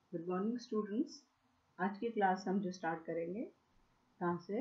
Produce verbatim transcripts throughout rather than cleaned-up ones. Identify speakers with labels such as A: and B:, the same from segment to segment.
A: Good morning students. आज की class हम जो स्टार्ट करेंगे कहाँ से,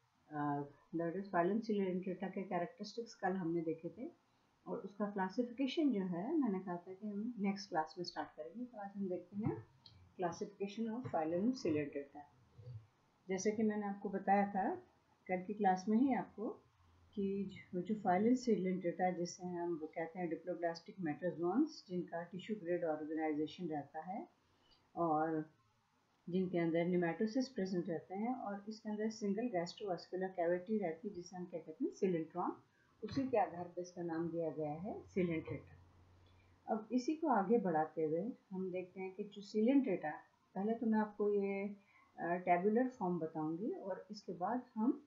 A: दैट इज फाइलम सिलेंट्रेटा के कैरेक्टरिस्टिक्स कल हमने देखे थे और उसका क्लासिफिकेशन जो है मैंने कहा था कि हम नेक्स्ट क्लास में स्टार्ट करेंगे। तो आज हम देखते हैं क्लासिफिकेशन ऑफ फाइलम सिलेंट्रेटा। जैसे कि मैंने आपको बताया था कल की क्लास में ही आपको कि जो फाइलम सिलेंट्रेटा जिसे हम वो कहते हैं डिप्लोब्लास्टिक मेटाजोन्स, जिनका टिश्यू ग्रेड ऑर्गेनाइजेशन रहता है और जिनके अंदर निमेटोसिस प्रेजेंट रहते हैं और इसके अंदर सिंगल गैस्ट्रोवास्कुलर कैविटी रहती है जिसे हम क्या कहते हैं सिलेंट्रॉन। उसी के आधार पर इसका नाम दिया गया है सिलेंट्रेटा। अब इसी को आगे बढ़ाते हुए हम देखते हैं कि जो सिलेंट्रेटा, पहले तो मैं आपको ये टेबुलर फॉर्म बताऊंगी और इसके बाद हम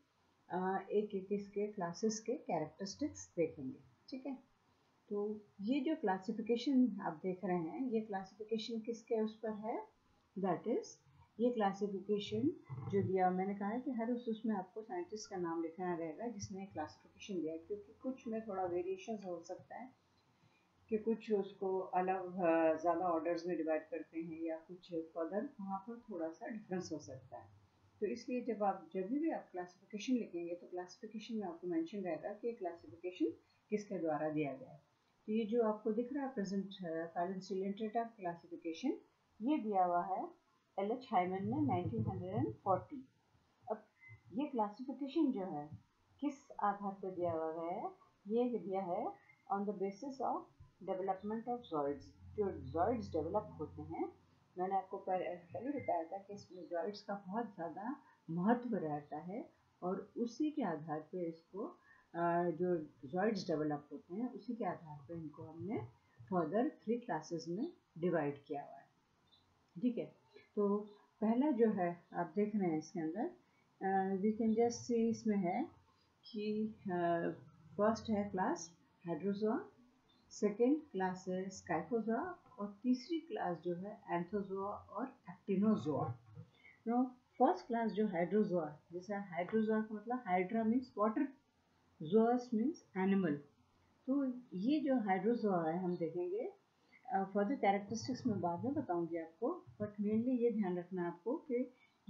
A: एक एक इसके क्लासेस के कैरेक्टरिस्टिक्स देखेंगे। ठीक है, तो ये जो क्लासिफिकेशन आप देख रहे हैं ये क्लासिफिकेशन किसके उस पर है, दैट इज ये क्लासिफिकेशन जो दिया, मैंने कहा है कि हर उस उसमें आपको साइंटिस्ट का नाम लिखना रहेगा जिसने क्लासिफिकेशन दिया है, क्योंकि कुछ में थोड़ा वेरिएशन हो सकता है कि कुछ उसको अलग ज़्यादा ऑर्डर्स में डिवाइड करते हैं या कुछ फर्दर वहाँ पर थोड़ा सा डिफरेंस हो सकता है। तो इसलिए जब आप जब भी आप क्लासिफिकेशन लिखेंगे तो क्लासिफिकेशन में आपको मेंशन रहेगा कि क्लासिफिकेशन किसके द्वारा दिया गया है। तो ये जो आपको दिख रहा है प्रेजेंट फाइलम सिलेंट्रेटा क्लासिफिकेशन, ये दिया हुआ है एल एच हाइमन ने नाइनटीन फोर्टी। अब ये क्लासिफिकेशन जो है किस आधार पर दिया हुआ है, ये दिया है on the basis of development of zooids. जो जॉइड्स डेवलप होते हैं, मैंने आपको पहले बताया था कि इसमें जॉइड्स का बहुत ज़्यादा महत्व रहता है और उसी के आधार पर इसको जो जॉइड्स डेवलप होते हैं उसी के आधार पर इनको हमने फर्दर थ्री क्लासेस में डिवाइड किया हुआ है। ठीक है, तो पहला जो है आप देख रहे हैं इसके अंदर वी कैन जस्ट सी, इसमें है कि फर्स्ट uh, है क्लास हाइड्रोजोआ, सेकेंड क्लास है स्काइफोजोआ और तीसरी क्लास जो है एंथोजोआ और एक्टिनोजोआ। नो फर्स्ट क्लास जो हाइड्रोजोआ, जैसे हाइड्रोजोआ का मतलब hydra means water, zoas means animal. तो ये जो हाइड्रोजोआ है हम देखेंगे फर्दर uh, कैरेक्टरिस्टिक्स में बाद में बताऊंगी आपको, बट मेनली ये ध्यान रखना आपको कि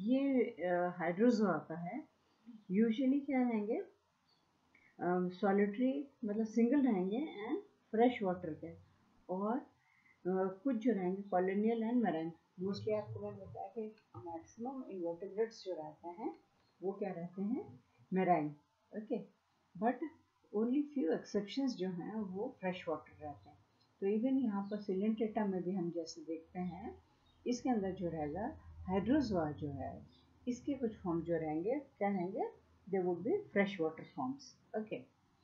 A: ये हाइड्रोजोआ uh, का है। यूजुअली क्या रहेंगे, सॉलिटरी uh, मतलब सिंगल रहेंगे एंड फ्रेश वाटर के, और uh, कुछ जो रहेंगे कॉलोनियल एंड मैराइन। मोस्टली आपको मैंने बताया कि मैक्सिमम इन्वर्टेब्रेट्स जो रहते हैं वो क्या रहते हैं, marine. Okay, but only few exceptions जो हैं वो फ्रेश वाटर रहते हैं। तो इवन यहाँ पर सिलेंट्रेटा में भी हम जैसे देखते हैं इसके अंदर जो रहेगा हाइड्रोजोआ जो है इसके कुछ फॉर्म जो रहेंगे क्या रहेंगे, they would be fresh water forms. Okay,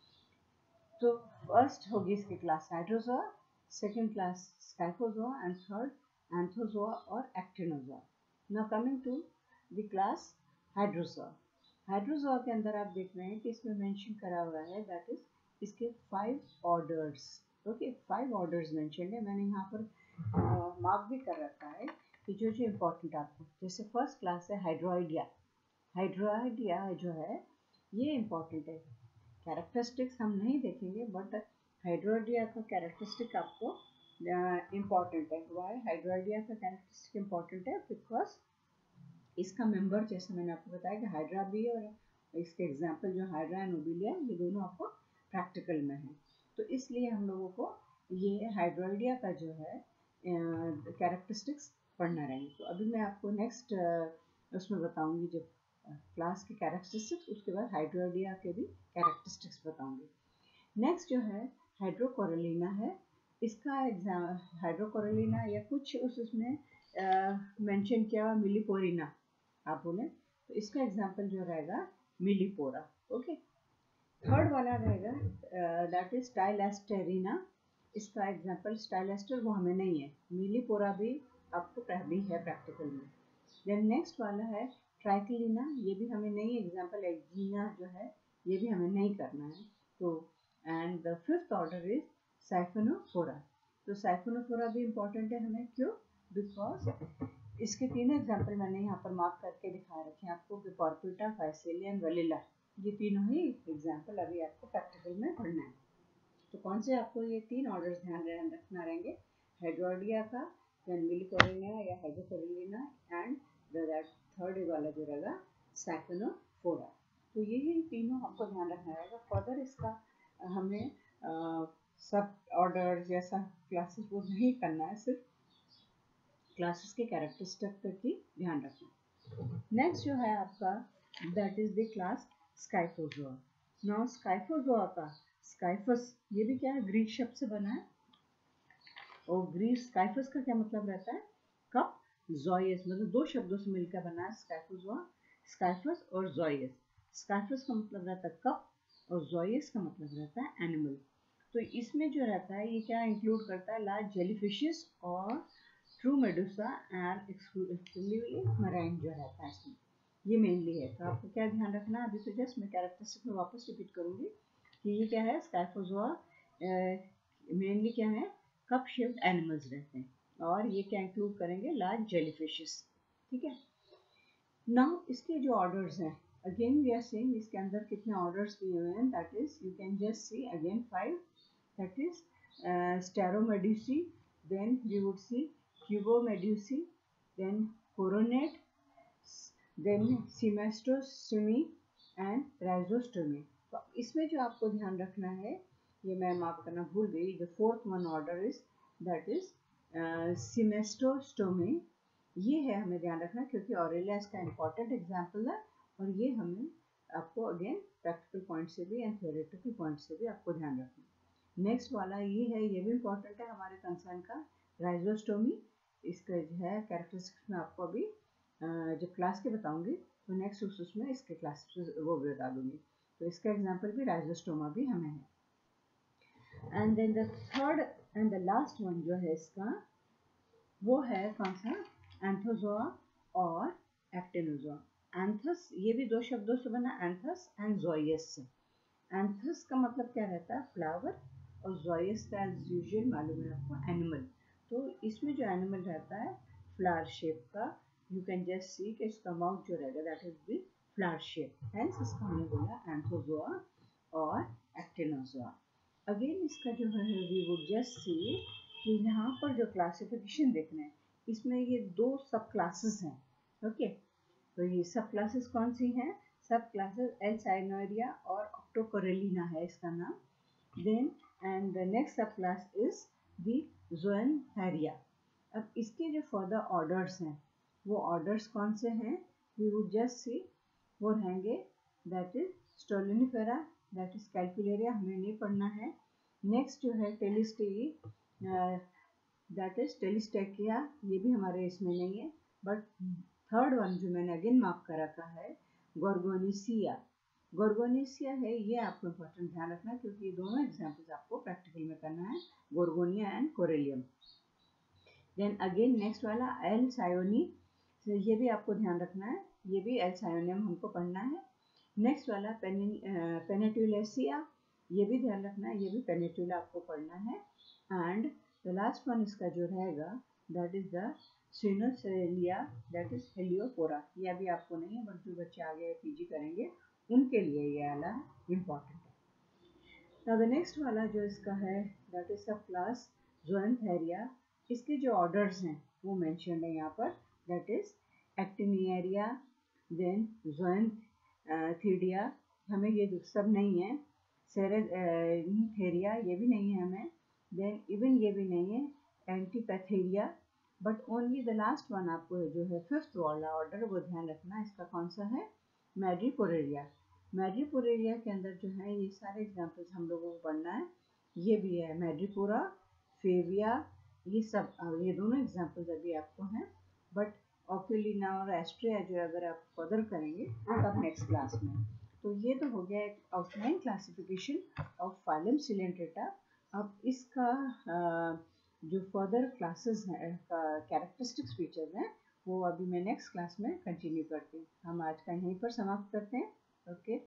A: तो फर्स्ट होगी इसकी class hydrozoa, second class scyphozoa and third anthozoa और actinozoa. Now coming to the class hydrozoa. Hydrozoa के अंदर आप देख रहे हैं कि इसमें मेंशन करा हुआ है दैट इज इसके five orders. Okay, five orders mention है, मैंने यहाँ पर मार्क भी कर रखा है कि जो जो इम्पोर्टेंट आपको, जैसे फर्स्ट क्लास है हाइड्रोइडिया। हाइड्रोइडिया जो है ये इम्पोर्टेंट है, कैरेक्टरिस्टिक्स हम नहीं देखेंगे बट हाइड्रोइडिया का कैरेक्टरिस्टिक आपको इम्पोर्टेंट है। वाई हाइड्रोइडिया का कैरेक्टरिस्टिक इम्पोर्टेंट है, बिकॉज इसका मेंबर जैसे मैंने आपको बताया कि हाइड्रा भी और इसके एग्जाम्पल जो हाइड्रा एंड ओबिलिया ये दोनों आपको प्रैक्टिकल में है, तो इसलिए हम लोगों को ये हाइड्रोइडिया का जो है कैरेक्टरिस्टिक्स पढ़ना रहेंगे। तो अभी मैं आपको नेक्स्ट उसमें बताऊंगी जब क्लास के कैरेक्टरिस्टिक्स, उसके बाद हाइड्रोइडिया के भी कैरेक्टरिस्टिक्स बताऊंगी। नेक्स्ट जो है हाइड्रोकोरेलिना है, इसका एग्जाम हाइड्रोकोरेलिना या कुछ उस उसमें मेंशन किया हुआ मिलीपोरिना आप बोले, तो इसका एग्जाम्पल जो रहेगा मिलीपोरा। ओके, थर्ड वाला रहेगा दैट इज स्टाइलेस्टेरिना, इसका एग्जाम्पल स्टाइलेस्टर वो हमें नहीं है, मिलीपोरा भी आपको भी है प्रैक्टिकल में। देन नेक्स्ट वाला है ट्राइक्लिना, ये भी हमें नहीं, एग्जाम्पल एक्जीना जो है ये भी हमें नहीं करना है। तो and the fifth order is siphonophora. तो साइफोनोफोरा भी इम्पोर्टेंट है हमें, क्यों, बिकॉज इसके तीनों एग्जाम्पल मैंने यहाँ पर मार्क करके दिखा रखे हैं आपको कि पॉर्पिटा, फाइसेलियन, वलीला, ये तीनों ही एग्जाम्पल अभी आपको प्रैक्टिकल में पढ़ना है। तो कौन से आपको ये तीन ऑर्डर्स ध्यान रखना रहेंगे, हाइड्रोइडिया का, देन मिलिकोरिना या हाइड्रोकोरिना एंड दैट थर्ड वाला जो रहेगा साइक्लोफोरा। तो ये ही तीनों आपको ध्यान रखना रहेगा। फर्दर इसका हमें सब ऑर्डर जैसा क्लासेस वो नहीं करना है, सिर्फ क्लासेस के कैरेक्टरिस्टिक तक ही ध्यान रखना। नेक्स्ट जो है आपका that is the class scyphozoa. Now scyphozoa का स्काइफस ये भी क्या है, ग्रीक शब्द से बना है। और ग्रीक स्काइफस का क्या मतलब रहता है, कप, जोयस, मतलब दो शब्दों से मिलकर बना है स्काइफोजोआ, स्काइफस और जोयस। स्काइफस का मतलब रहता है कप और जोयस का मतलब रहता है एनिमल। तो इसमें जो रहता है ये क्या इंक्लूड करता है, लार्ज जेलीफिशेस और true medusa and exclusively marine जो रहता है इसमें, ये मेनली है। तो आपको क्या ध्यान रखना है, अभी तो जस्ट मैं कैरेक्टरिस्टिक में वापस रिपीट करूंगी कि ये क्या है, स्काइफोजोआ मेनली क्या है, कप शेप्ड एनिमल्स रहते हैं और ये क्या इंक्लूड करेंगे, लार्ज जेलीफिशेस। ठीक है। नाउ इसके जो ऑर्डर्स हैं, अगेन वी आर सेइंग इसके अंदर कितने ऑर्डर्स दिए हुए हैं, that is you can just see again five, that is stauromedusae, then we would see cubomedusae, then coronatae, then semaeostomeae and rhizostomeae. तो इसमें जो आपको ध्यान रखना है, ये मैं मार्क करना भूल गई, the fourth one order is that is semaeostomeae. ये है हमें ध्यान रखना क्योंकि ऑरेलिया इसका इम्पॉर्टेंट एग्जाम्पल है और ये हमें आपको अगेन प्रैक्टिकल पॉइंट से भी एंड थ्योरेटिकल पॉइंट से भी आपको ध्यान रखना। नेक्स्ट वाला ये है, ये भी इम्पॉर्टेंट है हमारे कंसर्न का, राइजोस्टोमी। इसका जो है कैरेक्टरिस्टिक्स में आपको अभी जब क्लास के बताऊंगी तो नेक्स्ट उसमें इसके क्लास वो भी बता दूंगी। तो इसका एग्जाम्पल भी राइजोस्टोमा भी हमें है। And then the third and the last one जो है इसका वो है कौन सा, एंथोजोआ और एक्टिनोजोआ। एंथस ये भी दो शब्दों से बना, एंथस एंड जोयस से। एंथस का मतलब क्या रहता है, फ्लावर, और जोयस का एज यूजुअल मालूम है आपको, एनिमल। तो इसमें जो एनिमल रहता है फ्लावर शेप का, यू कैन जस्ट सी कि इसका माउथ जो रहेगा that is the flower shape, hence इसका हमने बोला एंथोजोआ और एक्टिनोजोआ। अगेन इसका जो है वी वुड जस्ट सी कि यहाँ पर जो क्लासिफिकेशन देखना है, इसमें ये दो सब क्लासेस हैं। ओके, तो ये सब क्लासेस कौन सी हैं, सब क्लासेस एल साइनोरिया और ऑक्टोकोरेलिना है इसका नाम। Then and the next subclass is the Zoantharia. अब इसके जो फर्दर ऑर्डर्स हैं वो ऑर्डर्स कौन से हैं, वी वुड जस्ट सी, वो रहेंगे that is Stolonifera, that is Calcularia, हमें नहीं पढ़ना है। नेक्स्ट जो है टेलिस्टी, दैट इज टेलिस्टेकिया, ये भी हमारे इसमें नहीं है। बट थर्ड वन जो मैंने अगेन मार्क कर रखा है, गोर्गोनिसिया। गोर्गोनिसिया है, ये आपको इम्पोर्टेंट ध्यान रखना क्योंकि ये दोनों एग्जाम्पल्स आपको प्रैक्टिकल में करना है, Gorgonia and Corallium. Then again next वाला एल सायोनी, ये भी आपको ध्यान रखना है, ये भी एल सायोनियम हमको पढ़ना है। नेक्स्ट वाला पेनेटुलेसिया, ये भी ध्यान रखना है, ये भी पेनेटुला आपको पढ़ना है। एंड द लास्ट वन इसका जो रहेगा दैट इज द सिनोसेलिया, दैट इज हेलियोपोरा। ये अभी आपको नहीं है बट जो बच्चे आगे पीजी करेंगे उनके लिए ये वाला इम्पॉर्टेंट है। नाउ द नेक्स्ट वाला जो इसका है that is subclass Zoantharia. इसके जो ऑर्डर्स हैं वो मेंशन है यहाँ पर, that is Actiniaria, then Zoanthidea, हमें ये सब नहीं है। सेरेथेरिया ये भी नहीं है हमें, देन इवन ये भी नहीं है, Antipatharia. But only the last one आपको जो है फिफ्थ वाला ऑर्डर वो ध्यान रखना, इसका कौन सा है, मैड्रीपोरेरिया। मैड्रीपोरेरिया के अंदर जो है ये सारे एग्जाम्पल्स हम लोगों को पढ़ना है, ये भी है मैड्रीपोरा, फेविया, ये सब, ये दोनों एग्जाम्पल्स अभी आपको हैं। बट ऑक्यूलिना और एस्ट्रिया जो अगर आप फर्दर करेंगे तब नेक्स्ट क्लास में। तो ये तो हो गया एक outline classification of phylum Coelenterata. अब इसका आ, जो फर्दर क्लासेस हैं, कैरेक्टरिस्टिक्स फीचर्स हैं, वो अभी मैं नेक्स्ट क्लास में कंटिन्यू करती हूँ। हम आज का यहीं पर समाप्त करते हैं। ओके।